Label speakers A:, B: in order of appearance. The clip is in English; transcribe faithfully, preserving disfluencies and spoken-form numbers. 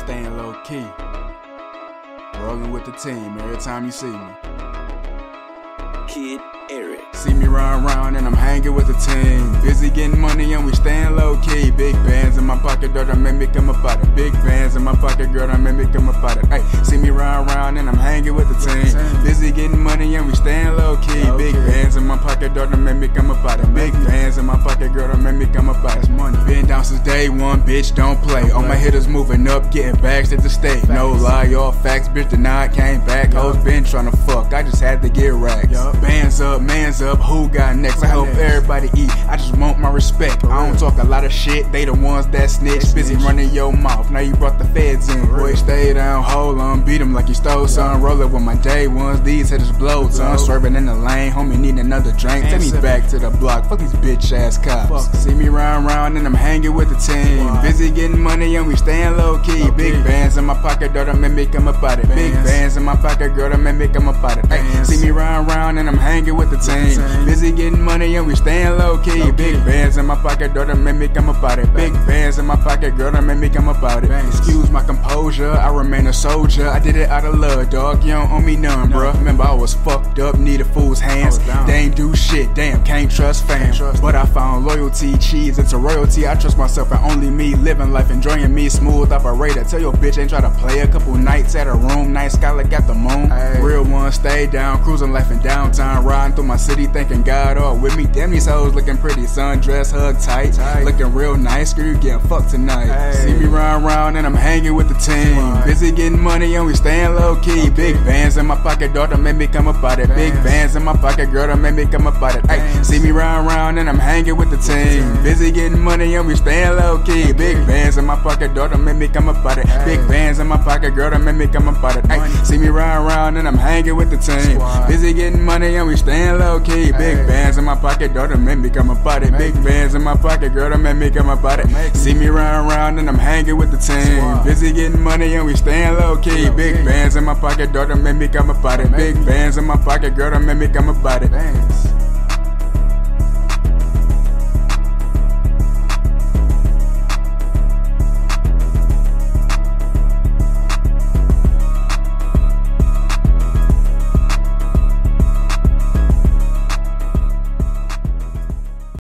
A: staying low key. Rolling with the team every time you see me.
B: Kid Eric.
A: See me run around and I'm hanging with the team. Busy getting money and we staying low key. Big bands in my pocket, girl, done made me come up out it. Big bands in my pocket, girl, done made me come up out it. Hey, see me run around and I'm hanging with the team. Busy getting money and we staying low key. Big bands in my pocket, girl, done made me come up out it. Big bands in my pocket, girl, done made me come up out it. Money been down since day one, bitch, don't play. All my hitters moving up, getting bags at the state. No lie, all facts, bitch denied, came back. Hoes been tryna fuck, I just had to get racks. Bands up, man's up, who got next? I help everybody eat, I just want my respect. I don't talk a lot of shit, they the ones that snitch. Busy running your mouth, now you brought the feds in. Boy, stay down, hold on, beat him like you stole some. Roll up with my day ones, these hitters blow son. Swerving in the lane, homie need another drink. Take me back to the block, fuck these bitch ass cops. See me round round and I'm hanging with the team. Busy getting money and we staying low key. Big bands in my pocket, girl, that made me come up out it. Big bands in my pocket, girl, that made me come up out it. Ay, see me round round and I'm hanging with the team. Busy getting money and we staying low key. Big bands in my pocket, girl, that made me come up out it. Big bands in my pocket, girl, that made me come up out it. Excuse my composure, I remain a soldier. I did it out of love, dog. You don't owe me none, bruh. Remember I was fucked up, needed fool's hands. They ain't do shit, damn, can't trust fam. But I found loyalty, cheese into royalty. I trust myself and only me, living life, enjoying me. Smooth operator, tell your bitch ain't try to play. A couple nights at a room, night sky like at the moon. Real one, stay down, cruising life in downtown, riding through my city, thanking God all with me. Damn, these hoes looking pretty, sundress, hug tight, looking real nice. Girl, you getting fucked tonight. See me run around and I'm hanging with the team. Busy getting money and we staying low key. Big bands in my pocket, daughter made me come up out it. Big bands in my pocket, girl, that made me come up out it. Ay, see me run around and I'm hanging with the team. Busy getting money and we staying low key. Big bands in my pocket, daughter made me come up out it. Big bands in my pocket, girl, that made me come up out it. Ay, see me run around and I'm hanging with the team. Busy getting money and we staying low key. Big bands in my pocket, daughter made me come up out it. Big bands in my pocket, girl, that made me come up out it. See me run around and I'm hanging with the team. Busy getting money and we staying low key. Big bands in my pocket, daughter made me come up out it. Big bands in my pocket, girl, that made me come up out it.